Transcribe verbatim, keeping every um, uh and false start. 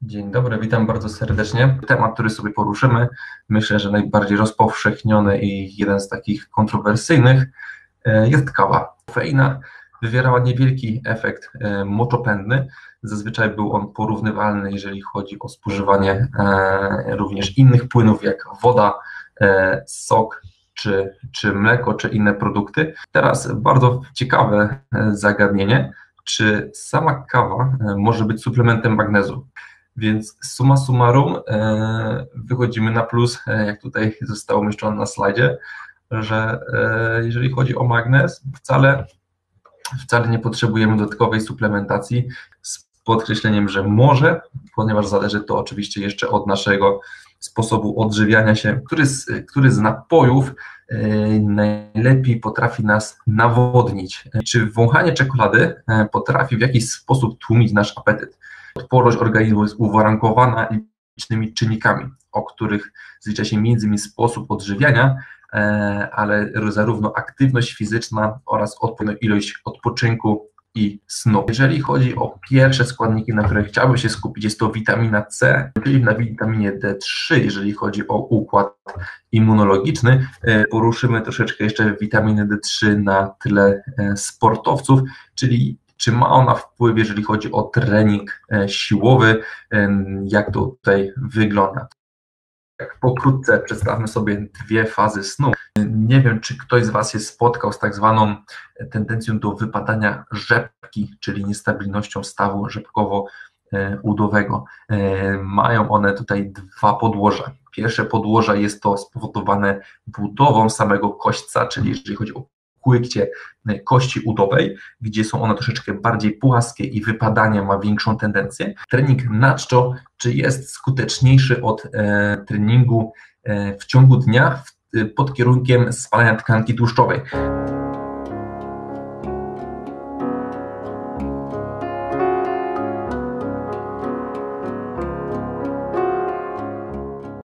Dzień dobry, witam bardzo serdecznie. Temat, który sobie poruszymy, myślę, że najbardziej rozpowszechniony i jeden z takich kontrowersyjnych jest kawa. Kofeina wywierała niewielki efekt moczopędny. Zazwyczaj był on porównywalny, jeżeli chodzi o spożywanie również innych płynów, jak woda, sok, czy, czy mleko, czy inne produkty. Teraz bardzo ciekawe zagadnienie, czy sama kawa może być suplementem magnezu. Więc summa summarum e, wychodzimy na plus, e, jak tutaj zostało umieszczone na slajdzie, że e, jeżeli chodzi o magnez, wcale, wcale nie potrzebujemy dodatkowej suplementacji, z podkreśleniem, że może, ponieważ zależy to oczywiście jeszcze od naszego sposobu odżywiania się, który z, który z napojów e, najlepiej potrafi nas nawodnić. Czy wąchanie czekolady e, potrafi w jakiś sposób tłumić nasz apetyt? Odporność organizmu jest uwarunkowana licznymi czynnikami, o których zlicza się między innymi sposób odżywiania, ale zarówno aktywność fizyczna oraz odpowiednia ilość odpoczynku i snu. Jeżeli chodzi o pierwsze składniki, na które chciałbym się skupić, jest to witamina C, czyli na witaminie D trzy, jeżeli chodzi o układ immunologiczny. Poruszymy troszeczkę jeszcze witaminy D trzy na tle sportowców, czyli czy ma ona wpływ, jeżeli chodzi o trening siłowy, jak to tutaj wygląda. Tak pokrótce przedstawmy sobie dwie fazy snu. Nie wiem, czy ktoś z Was się spotkał z tak zwaną tendencją do wypadania rzepki, czyli niestabilnością stawu rzepkowo-udowego. Mają one tutaj dwa podłoża. Pierwsze podłoże jest to spowodowane budową samego kośćca, czyli jeżeli chodzi o kłykcie kości udowej, gdzie są one troszeczkę bardziej płaskie i wypadanie ma większą tendencję. Trening na czczo, czy jest skuteczniejszy od e, treningu e, w ciągu dnia w, pod kierunkiem spalania tkanki tłuszczowej.